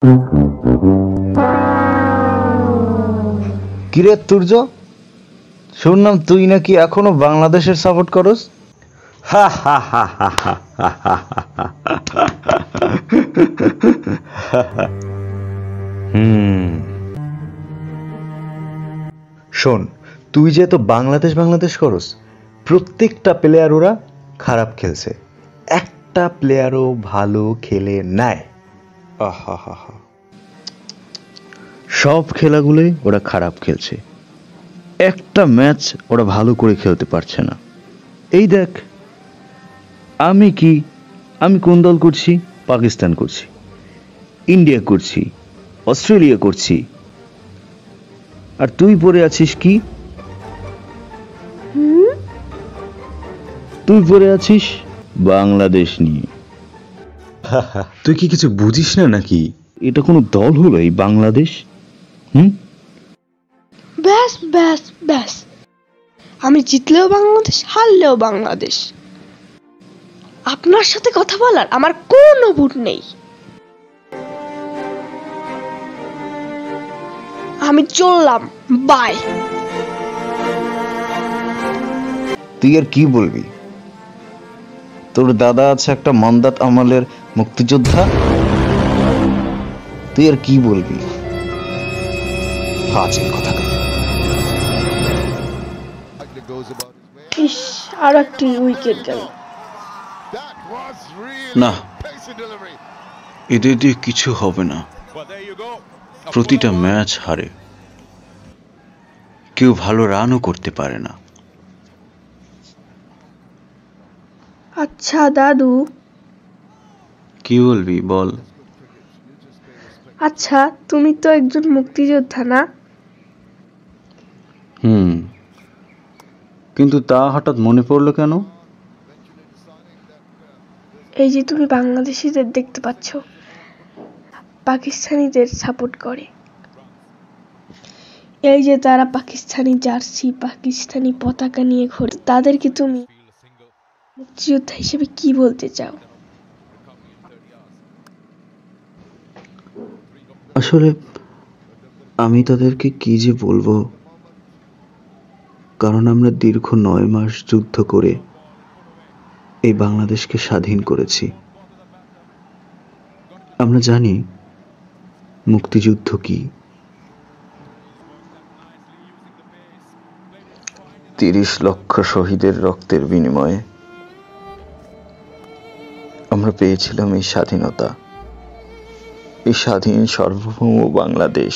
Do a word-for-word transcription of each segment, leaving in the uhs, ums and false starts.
কিরে তুর্য, শুনলাম তুই নাকি এখনো বাংলাদেশের সাপোর্ট করস? হুম, শোন, তুই যে তো বাংলাদেশ বাংলাদেশ করস, প্রত্যেকটা প্লেয়ার ওরা খারাপ খেলছে, একটা প্লেয়ারও ভালো খেলে নাই। আহা, সব খেলাগুলোই ওরা খারাপ খেলছে, একটা ম্যাচ ওরা ভালো করে খেলতে পারছে না। এই দেখ, আমি কি আমি কোন দল করছি? পাকিস্তান করছি, ইন্ডিয়া করছি, অস্ট্রেলিয়া করছি, আর তুই পড়ে আছিস কি? তুই পড়ে আছিস বাংলাদেশ নিয়ে। তুই কি কিছু বুঝিস না নাকি? এটা কোনো দল হলো এই বাংলাদেশ? হুম, ব্যাস ব্যাস ব্যাস, আমি জিতলেও বাংলাদেশ, হারলেও বাংলাদেশ। আপনার সাথে কথা বলার আমার কোনো বুট নেই। আমি চললাম, বাই। তুই আর কি বলবি? তোর দাদা আছে একটা মন্দাত আমলের মুক্তিযোদ্ধা, তুই আর কি বলবি? ফাজিল কথা। ইস, আর একটি উইকেট গেল। না, এদের দিয়ে কিছু হবে না। প্রতিটা ম্যাচ হারে, কেউ ভালো রানও করতে পারে না। আচ্ছা দাদু, কি বলবি বল? আচ্ছা তুমি তো একজন মুক্তিযোদ্ধা না? হুম, কিন্তু তা হঠাৎ মনে পড়লো কেন? এই যে তুমি বাংলাদেশিদের দেখতে পাচ্ছ, পাকিস্তানিদের সাপোর্ট করে, এই যে তারা পাকিস্তানি জার্সি, পাকিস্তানি পতাকা নিয়ে ঘোরে, তাদেরকে তুমি মুক্তিযোদ্ধা হিসেবে কি বলতে চাও? আসলে আমি তাদেরকে কি যে বলবো, কারণ আমরা দীর্ঘ নয় মাস যুদ্ধ করে এই বাংলাদেশকে স্বাধীন করেছি। আমরা জানি মুক্তিযুদ্ধ কি। তিরিশ লক্ষ শহীদের রক্তের বিনিময়ে আমরা পেয়েছিলাম এই স্বাধীনতা, এই স্বাধীন সার্বভৌম বাংলাদেশ।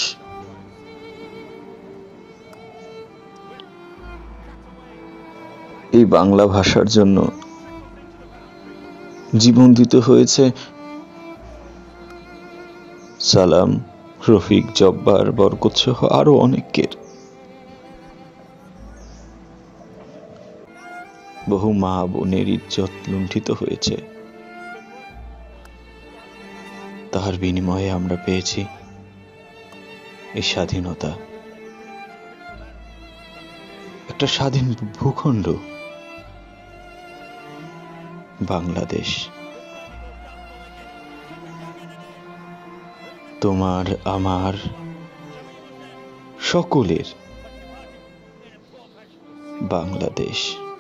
এই বাংলা ভাষার জন্য জীবন দিতে হয়েছে সালাম, রফিক, জব্বার, বরকত সহ আরো অনেকের। বহু মা বোনের ইজ্জত লুণ্ঠিত হয়েছে, তার বিনিময়ে আমরা পেয়েছি এই স্বাধীনতা, একটা স্বাধীন ভূখণ্ড বাংলাদেশ। তোমার আমার সকলের বাংলাদেশ।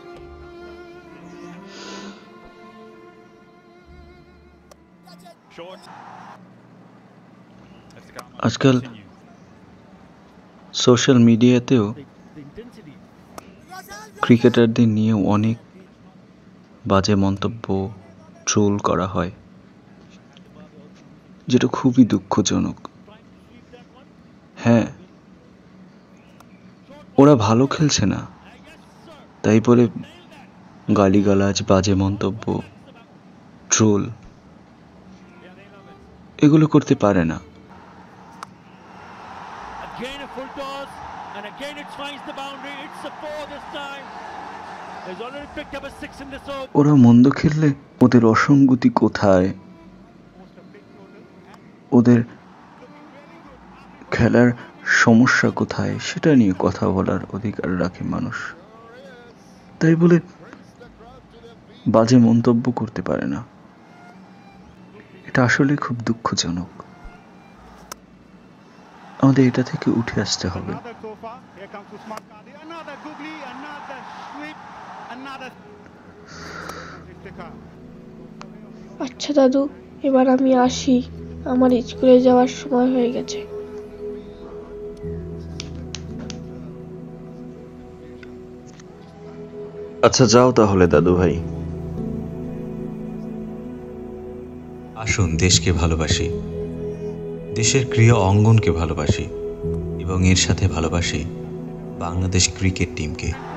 আজকাল সোশ্যাল মিডিয়াতেও ক্রিকেটারদের নিয়ে অনেক বাজে মন্তব্য, ট্রোল করা হয়, যেটা খুবই দুঃখজনক। হ্যাঁ, ওরা ভালো খেলছে না, তাই বলে গালিগালাজ, বাজে মন্তব্য, ট্রোল এগুলো করতে পারে না। ওরা মন্দ খেললে ওদের অসঙ্গতি কোথায়, ওদের খেলার সমস্যা কোথায়, সেটা নিয়ে কথা বলার অধিকার রাখে মানুষ। তাই বলে বাজে মন্তব্য করতে পারে না। এটা আসলে খুব দুঃখজনক। আমাদের এটা থেকে উঠে আসতে হবে। আচ্ছা দাদু, এবার আমি আসি, আমার স্কুলে যাওয়ার সময় হয়ে গেছে। আচ্ছা যাও তাহলে দাদু ভাই। আসুন দেশকে ভালোবাসি, দেশের ক্রীড়া অঙ্গনকে ভালোবাসি এবং এর সাথে ভালোবাসি বাংলাদেশ ক্রিকেট টিমকে।